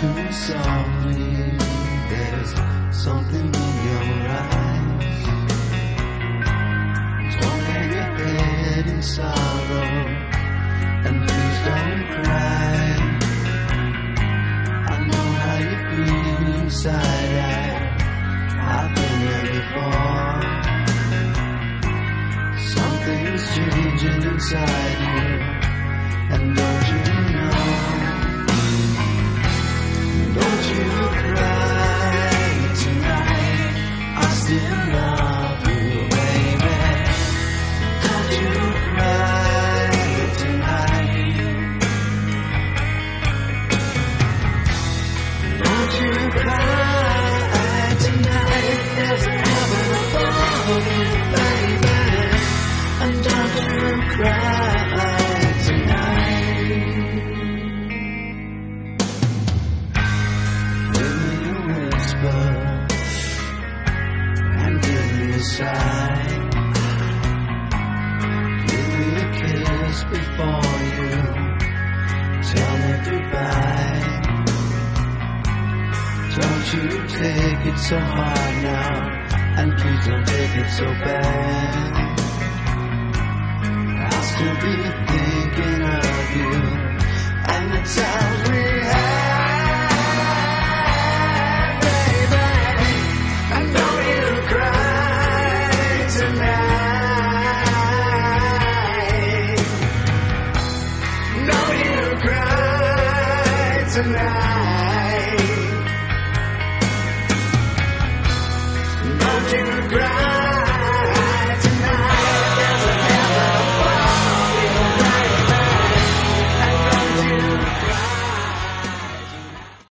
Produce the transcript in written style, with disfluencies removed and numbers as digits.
to me softly. There's something in your eyes. Don't hang your head in sorrow, and please don't cry. I know how you feel inside. I've been there before. Something's changing inside you, and don't you know? Don't you cry tonight, I still love you, baby. Don't you cry tonight. Don't you cry tonight, there's a heaven above you, baby. And don't you cry tonight. Give me a whisper and give me a sigh. Give me a kiss before you tell me goodbye. Don't you take it so hard now, and please don't take it so bad. I'll still be thinking of you and the times we had, baby. And don't you cry tonight. Don't you cry tonight. Don't you cry.